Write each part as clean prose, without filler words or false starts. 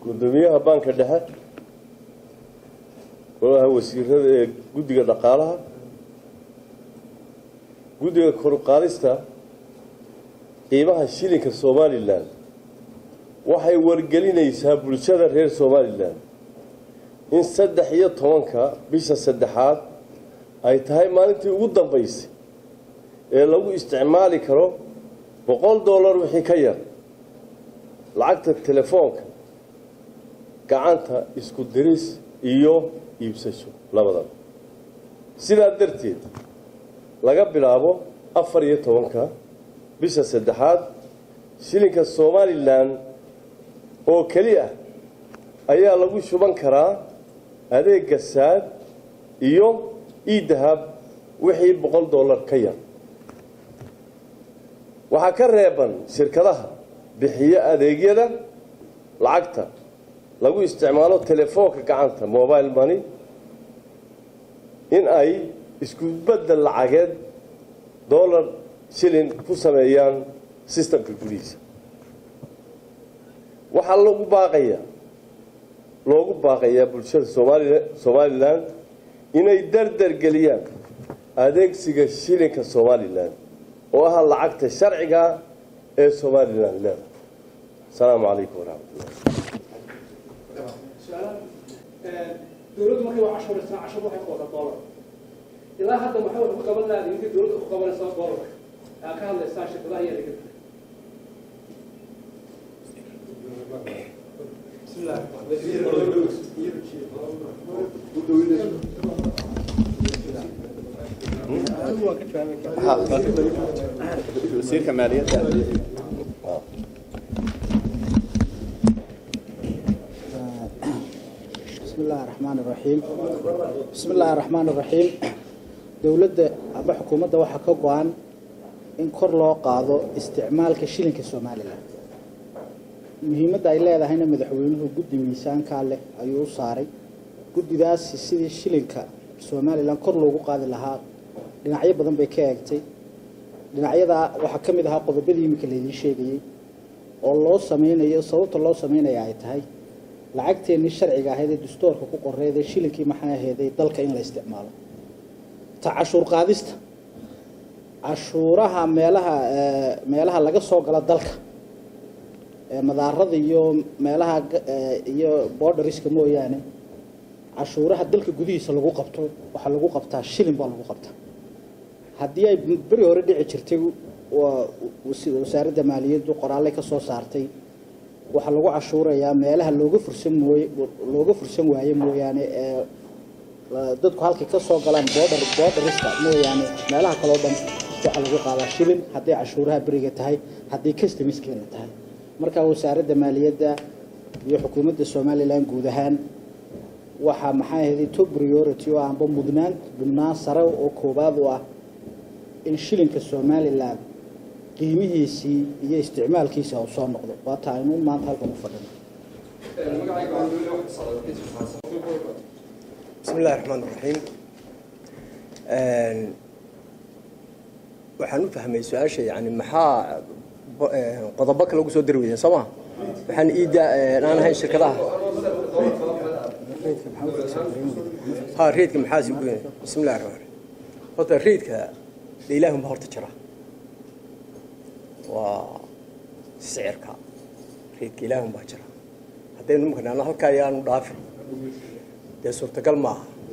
gudoomiyaha banka dhexe golaha wasiirada ee guddiga dhaqaalaha guddiga kor u qaadista qiimaha shilinka Somaliland waxay wargelinaysaa bulshada reer Somaliland in 13 bisha saddexaad ay tahay maalintii ugu dambeysay ee lagu isticmaali karo $100 wixii ka yar lacagta telefoonka gacanta isku diris iyo iibsasho labadaba sidaa darteed laga bilaabo 14 bisha saddexaad shilinka Somaliland oo kaliya ayaa lagu shuban karaa adeegga saad iyo idahab wixii $100 ka yar waxa ka reeban shirkadaha bixiya adeegyada lacagta lagu isticmaalo telefoonka gacanta mobile money in ay isku bedel lacageed dollar shilin ku sameeyaan systemka gudihiisa waxa loogu baaqayaa bulshada Somaliland inay dardar geliyaan adeegsiga shilinka Somaliland oo ah lacagta sharciga ee Somaliland leedahay السلام عليكم ورحمة الله دولة ما كانوا 10 سنة 10 واحد قوة $1 إذا هذا محاول مقابلنا يمكن دولة مقابلة $1 كان الاستاشر كذا هي اللي كده بسم الله وزير كمالية بسم الله الرحمن الرحيم دولة أبا حكومة وحا كقوان إن كور لو قادو استعمال كشيلين كسومالي لا مهمة إلا إذا هنا مدحوينه قد ميسان كالي أيو صاري قد داس سيدي الشيلين كسومالي لا كور لو قاد لها لنعيب بدن بكاكتي لنعيب وحا كمدها قضبدي يمكن لدي شيء والله سمينا صوت الله سمينا يعيتهاي lacagteena sharciga ahayd ee dastuurka ku qoreeyay shilinkii maxay ahayd dalka in la isticmaalo ta cashuur qaadista cashuuraha meelaha laga soo gala dalka madaarada iyo meelaha iyo borderiska mooyaane cashuuraha dalka gudihiisa lagu qabto waxa lagu qabtaa shilin baa lagu qabtaa hadii ay bari hore dhici jirtay wasaaradda maaliyaddu qoraalay ka soo saartay waxa lagu cashuurayaa meelaha looga fursan waaye mooyaane dadku halkii ka soo galaan borderista mooyaane meelaha kale oo dhan waxa lagu qaadaa shilin hadii cashuuraha bariga tahay hadii customiskeena tahay marka wasaaradda maaliyadda iyo xukuumadda Somaliland guud ahaan waxa maxay ahayd top priority oo aanba mudnaan sare oo koobaad u ah in shilinka Somaliland qiimihiisi iyo isticmaalkiisa oo soo noqdo waata aynu maanta halkan u fadhino بسم الله الرحمن الرحيم waxaan u fahmay su'aasha yani maxaa qodobo kale ugu soo dirweyeen Soomaa waxaan aan ahay shirkadaha reedka maxaa si weyn بسم الله الرحمن الرحيم horta reedka ilaahum horta jira وسعرك ريد كلاهم باجرة هذين ممكن أنا هالكيان ودافع ده صورة كلمة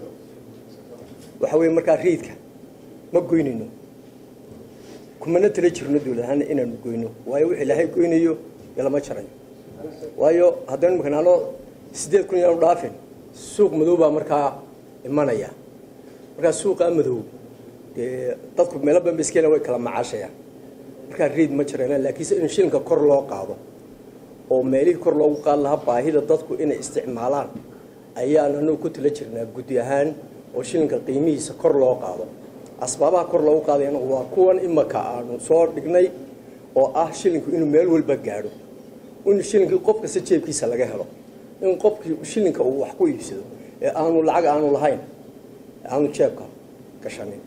وحوي مركز ريدك ما قوينينه كمنا تريشر ندول هن إن نقوينه ويا وحلا هي قوينيو يلا ما شرني ويا هذين ممكن أنا سديت كل يوم دافع سوق مذوبة مركز إيمانية مركز سوق مذوب تذكر ملابن بسكينة ويكلام معاشية marka reed ma jiraan laakiin in shilinka kor loo qaado oo meelihii kor loogu qaad lahaa baahida dadku inay isticmaalaan ayaanu ku tala jirnaa gudi ahaan oo shilinka qiimihiisa kor loo qaado asbaabaha kor loogu qaadayna waa kuwan imaka aanu soo dhignay oo ah shilinku inuu meel walba gaadho in shilinka qofka si jeebkiisa laga helo in qofkii shilinka uu wax ku iibsado ee aanu lacag aanu lahayn aanu jeebka gashanin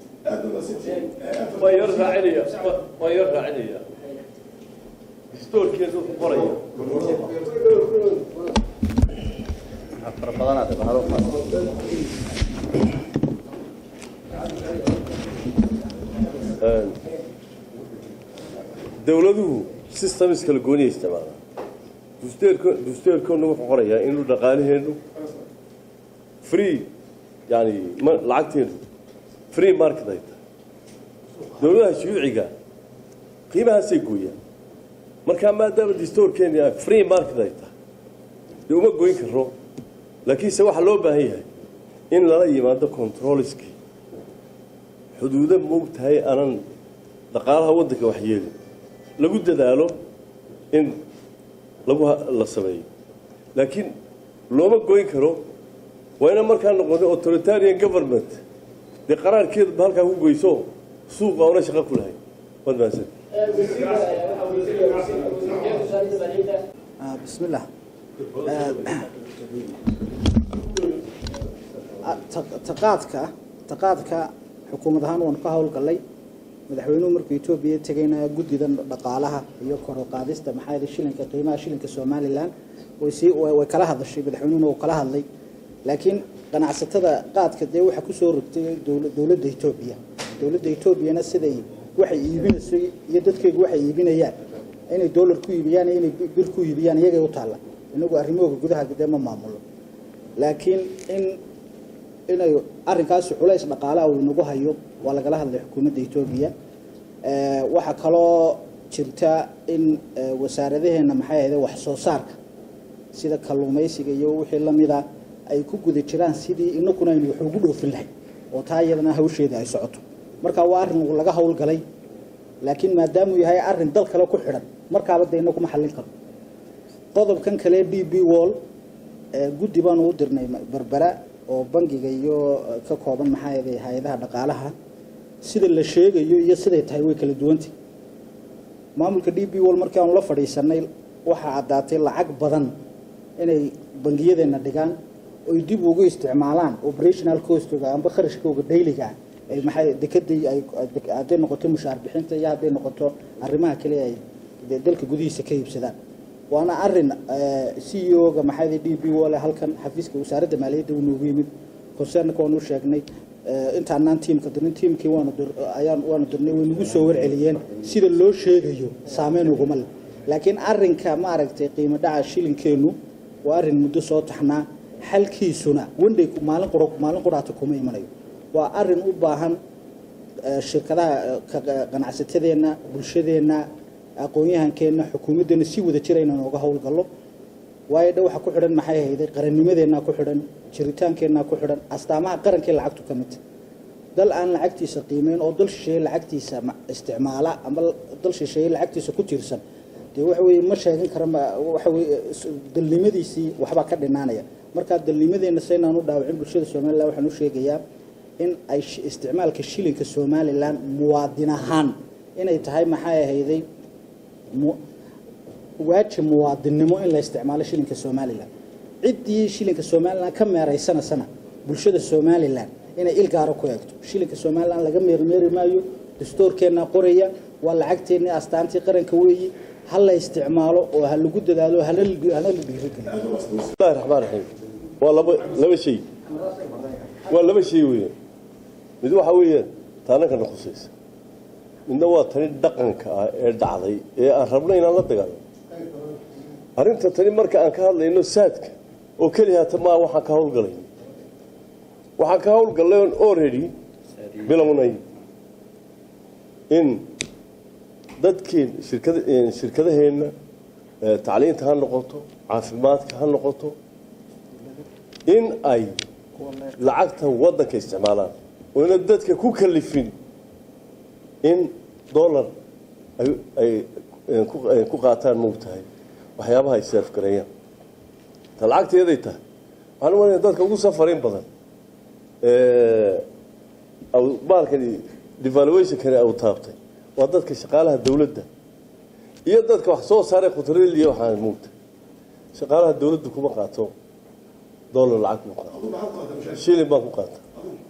ويرجع عليا دستور كيف قرية dawladuhu systems kala gooni isticmaalaan dusteerkoodna wuxuu qorayaa inuu dhaqaalaheenu free yani lacagteenu free market ay tahay dawladaha shuuciga qiimahaasay gooyaan markaa maadaama dastuurkeeni free market ay tahay dee uma goyn karo laakiinse waxaa loo baahan yahay in lala yimaado controlskii xuduudo moogtahay aanan dhaqaalaha waddanka waxyeelin lagu dadaalo in la sameeyo laakiin looma goyn karo waa ina markaa noqoto authoritarian government dee qaraarkeeda ba halkaa ku goyso suuqa una shaqo ku lahay waad mahadsan بسم الله تقاadka xukuumad ahaan waan ka howlgalay madaxweynuhu markuu Ethiopia tagayna gudidan dhaqaalaha iyo kor u qaadista maxay shilinka qiimaha shilinka Somaliland way kala hadashay madaxweynuhu oo kala hadlay laakiin ganacsatada qaadka de waxa ku soo rogtay dawladda Ethiopia siday waxay iibinayso iyo dadkeedu waxay iibinayaan inay dollar ku iibiyaan inay bil ku iibiyaan iyaga u taala inagu arrimooga gudaha ma maamulo laakiin inay arrinkaas culays dhaqaalaha uu nagu hayo waa laga hadlay xukuumadda Ethiopia waxa kaloo jirta in wasaaradaheena maxay ahayd wax soo saarka sida kalluumaysiga iyo wixii la mid ah ay ku guda jiraan sidii inaguna aynu wax ugu dhoofin lahayn oo taayadana hawsheeda ay socoto marka waa arrin laga howlgalay laakiin maadaama uu yahay arrin dal kale ku xidhan markaaba deena kuma xallin karo qodobkan kale DB Wall guddi baan u dirnay Berbera oo bangiga iyo ka kooban maxay ahayd hay'adaha dhaqaalaha sida la sheegayo iyo siday tahay way kala duwantay maamulka DB Wall markii aan la fadhiisanay waxa cadaatay lacag badan inay bangiyadeena dhigaan oo dib ugu isticmaalaan operational cost-ga amba kharashkooda daily-ga ay maxay dekadii ay aday noqoto mushaar bixinta iyo aday noqoto arrimaha kale ay dalka gudihiisa ka iibsadaan waana arrin CEO-ga maxay DB Wall halkan xafiiska wasaaradda maaliyadda uu noogu yimid concern-ka oo sheegnay intaanaan tiimkii waanu dirnay way nagu soo warceliyeen sida loo sheegayo saameyn ugu mal laakiin arrinka ma aragtay qiimo dhaca shilinkeenu waa arrin muddo soo taxnaa xalkiisuna wandhay maalin quraata kuma imanayo waa arrin u baahan shirkadaha ganacsatadeena bulshadeena aqoon-yahankeena xukuumadeena si wada jira inaan uga howlgallo waayo waxa ku xidhan maxay ahayd qarannimadeena ku xidhan jiritaankeena ku xidhan astaamaha qarankii lacagtu ka mid dal aan lacagtiisa qiimeyn oo dal shisheeye lacagtiisa isticmaala ama dal shisheeye lacagtiisa ku tiirsan dee waxa weeye ma sheegan karo waxa weeye dalnimadiisii waxba ka dhinaanaya marka dalnimadeena saynaan u dhaawacin bulshada Soomaaliland waxaan u sheegayaa in ay isticmaalka shilinka Somaliland muwaadin ahaan inay tahay maxay ahayd waajib muwaadinimo in la isticmaalo shilinka Somaliland cidii shilinka Somaliland ka meeraysan sana bulshada Somaliland inay ilgaaro ku eegto shilinka Somaliland laga meermeeri maayo dastuurkeena qoraya waa lacagteena astaantii qaranka weeyi hal la isticmaalo oo hal lagu dadaalo hal la dhiirigeliyo Bismillahir Rahmaanir Rahiim waa laba shay weeye mid waxa weeye taanaka noqosaysa midna waa tani dhaqanka ee dhacday ee aan rabnay inaan la dagaalo arrinta tani marka aan ka hadlayno saadka oo kaliya tama waxaan ka howlgalay already bilownay in dadkeen shirkadaheena tacliinta ha noqoto caafimaadka ha noqoto in ay lacagta waddanka isticmaalaan oo in dadka ku kalifin in dollar ay ku qaataan moogtahay waxyaabaha ay seef gareeyaan ta lacagteeday tahay waxaan u wanayaa dadka ugu safarin badan maalkani devaluation-kani au taabtay waa dadka shaqaalaha dawladda iyo dadka wax soo saaray khudrad iyo waxaan moogtahay shaqaalaha dawladda kuma qaato dollar lacag kuma qaato shilin baan ku qaata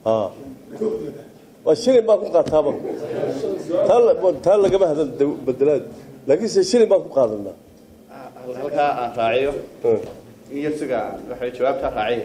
وشيلين باكو قاتابا تال لقى هذا بدلات لكن شيلين باكو قادنا halka aan raaciyo in yarsiga waxay jawaabta raacay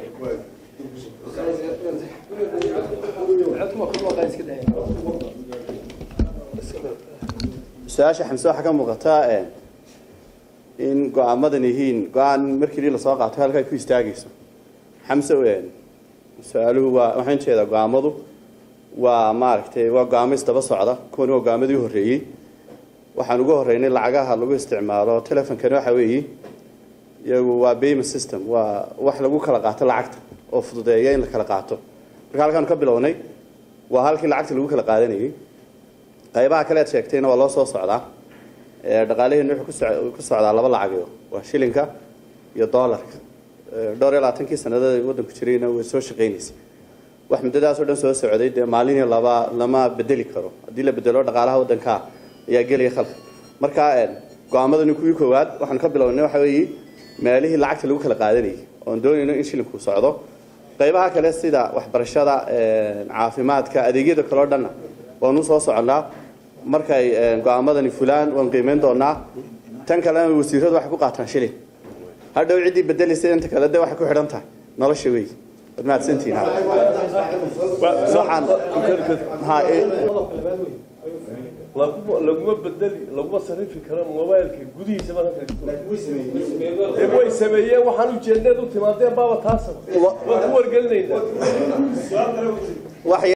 su-aasha xamse waxaa ka muuqataa in go-aamadan yihiin go-aan markii la soo qaato halka ay ku istaagayso xamse su-aaluhu waa waxaan jeedaa go-aamadu waa maaragtay waa go-aamo isdaba socda kuwani waa go-aamadii horreeyey waxaan ugu horreynay lacagaha lagu isticmaalo telefonkani waxa weeye iyagu waa payment system waa wax lagu kala qaato lacagta oo fududeeya in la kala qaato marka halkaan ka bilownay waa halkii lacagta lagu kala qaadanayay qaybaha kale aad sheegtayna waa loo soo socdaa dhaqaalaheenu wuxuu ku socdaa laba lacago waa shilinka iyo doolarka dhowr iyo labaatankii sanadada waddanku jirayna way soo shaqaynaysay wax muddadaas oo dhan soo socday dee maalinii lama bedeli karo haddii la bedelo dhaqaalaha waddanka ayaa gelaya khalka marka go-aamadani kuwii koowaad waxaan ka bilownay waxa weeye meelihii lacagta lagu kala qaadanayay oon doonayno in shilinku socdo qaybaha kale sida waxbarashada caafimaadka adeegyada kale oo dhanna waanu soo soconnaa markay go-aamadani fulaan waan qiimeyn doonaa tan kalena wasiiradu waxay ku qaataan shilin hadhow ciddii bedelaysa inta kale de waxay ku xidhan tahay nolosha wey waad mahadsantihiin laguma bedeli laguma sarifi karo mobilka gudihiisa way sameeyeen waxaan ujeedneed u timaadeen baaba taasa waan ku wargelinayna